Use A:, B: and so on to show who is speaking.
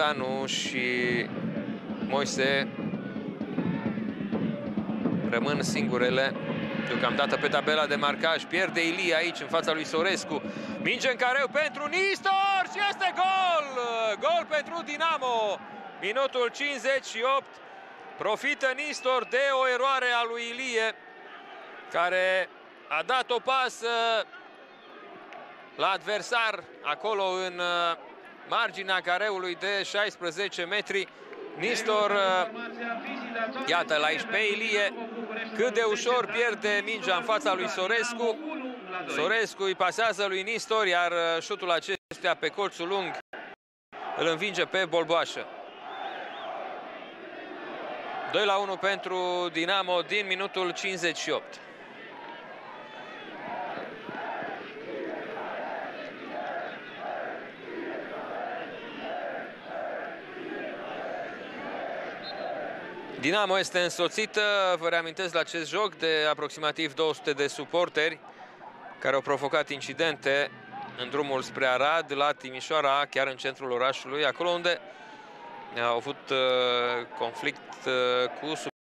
A: Vulcanu și Moise rămân singurele deocamdată pe tabela de marcaj. Pierde Ilie aici în fața lui Sorescu. Minge în careu pentru Nistor și este gol! Gol pentru Dinamo. Minutul 58. Profită Nistor de o eroare a lui Ilie, care a dat o pasă la adversar acolo în marginea careului de 16 metri. Nistor, iată-l aici pe Ilie, cât de ușor pierde mingea în fața lui Sorescu. Sorescu îi pasează lui Nistor, iar șutul acestea pe colțul lung îl învinge pe Bolboașă. 2-1 pentru Dinamo din minutul 58. Dinamo este însoțită, vă reamintesc, la acest joc de aproximativ 200 de suporteri care au provocat incidente în drumul spre Arad, la Timișoara, chiar în centrul orașului, acolo unde au avut conflict cu